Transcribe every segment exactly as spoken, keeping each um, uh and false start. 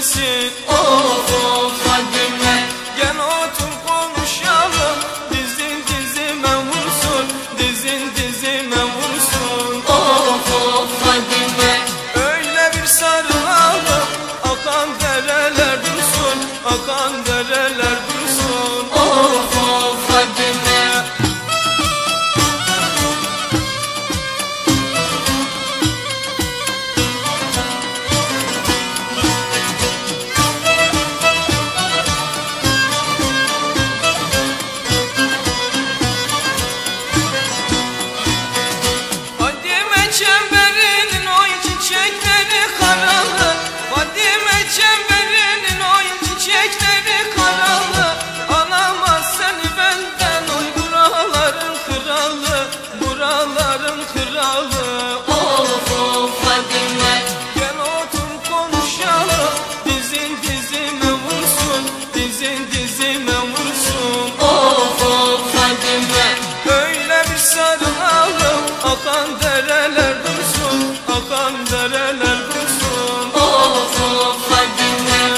misin? Of of Fadime. Gel otur konuşalım, dizin dizime vursun, dizin dizime vursun. Of of Fadime. Öyle bir sarılalım, akan dereler dursun, akan dereler dursun. Of of Fadime. Çemberinin oy çiçekleri karalı, Fadime çemberinin oy çiçekleri karalı. Alamaz seni benden oy buraların kralı, buraların kralı. Of of Fadime. Gel otur konuşalım, dizin dizime vursun, dizin dizime vursun. Of of Fadime. Öyle bir sarılalım, akan dereler dursun, akan dereler dursun. Of of Fadime.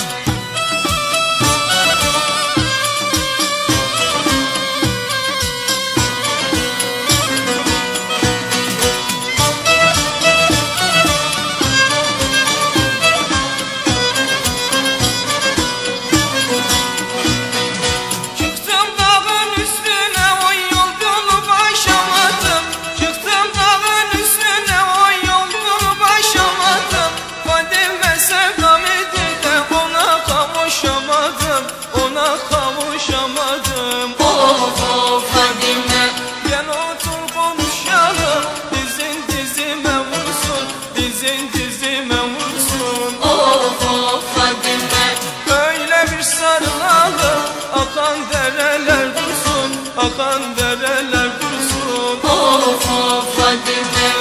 Çıktım dağın üstüne, oy yolculuğu başamadım. Çıktım dağın üstüne, oy yolculuğu başamadım. Fadime sevdam idi de ona kavuşamadım, ona kavuşamadım. Of of Fadime. Gel otur konuşalım, dizin dizime vursun, dizin dizime vursun. Of of Fadime. Öyle bir sarılalım, akan dereler dursun, akan dereler dursun. Of of Fadime.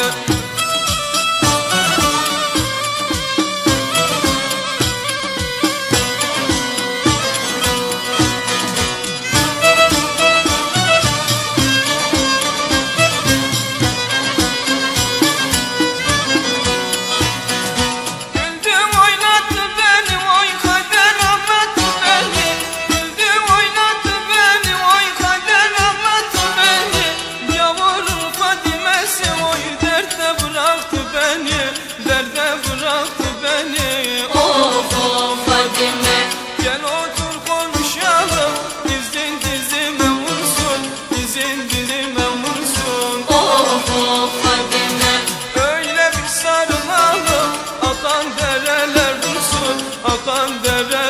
Güldü oynattı beni, oy kader anlattı beni. Güldü oynattı beni, oy kader anlattı beni. Yavrum Fadime'si oy derde bıraktı beni, derde bıraktı beni. Of of Fadime. Gel otur konuşalım, dizin dizime vursun, dizin dizime vursun. Of of Fadime. Öyle bir sarılalım, akan dereler dursun, akan dereler